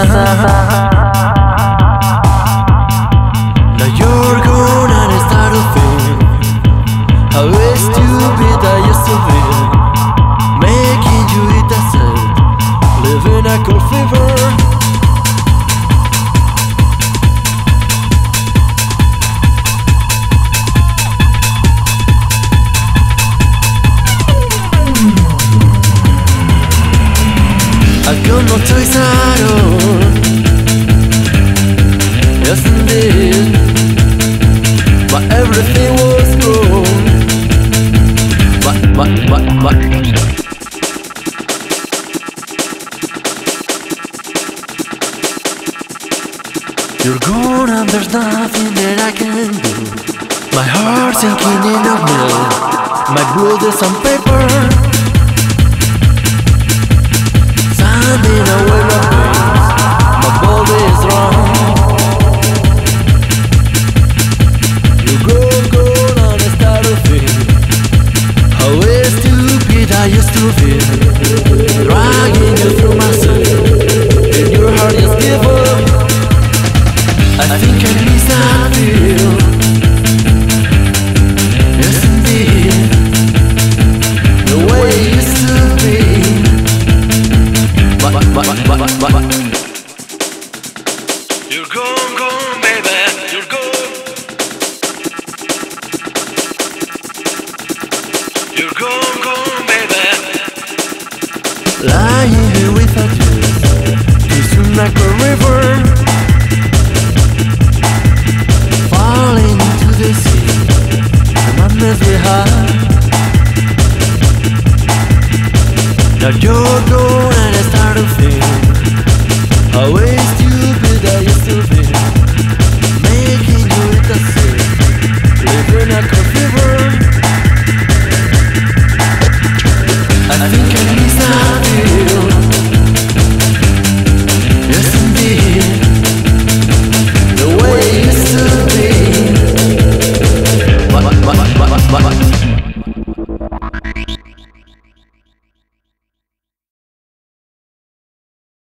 Now you're gone and I start to feel how stupid I used to be, making you eat the sand, living a cold fever. I got no choice at all. Yes indeed, but everything was wrong. But you're gone and there's nothing that I can do. My heart's sinking in a mill, my blood is on paper, sanding away my brains, my body is wrong. You're gone and I start to feel how stupid I used to feel, dragging you through myself, and your heart just give up. I think I miss that feel. Yes indeed, the way it used to be. But you're gone, baby, you're gone. You're gone, baby. Lying here without you, too soon like a river, falling into the sea, the madness we had. Now you're gone.